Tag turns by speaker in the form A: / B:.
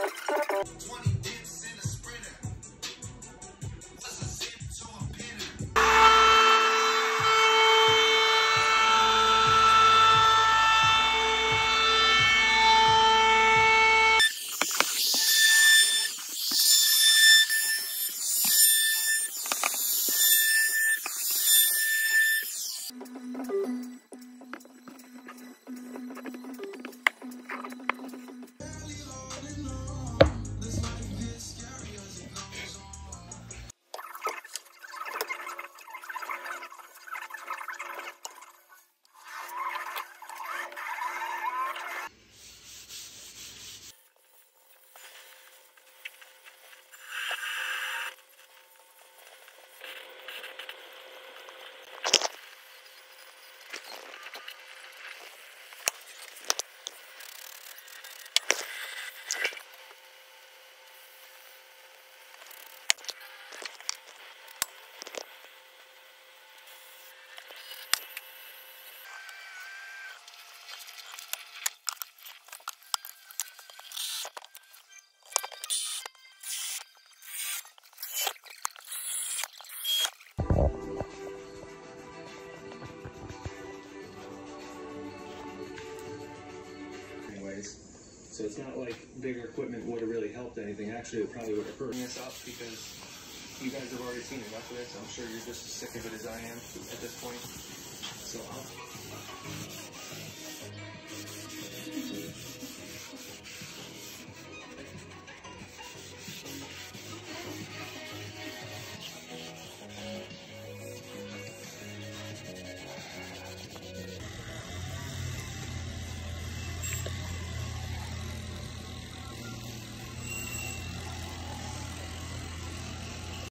A: So it's not like bigger equipment would have really helped anything. Actually, it probably would have hurt this up because you guys have already seen enough of this. I'm sure you're just as sick of it as I am at this point. So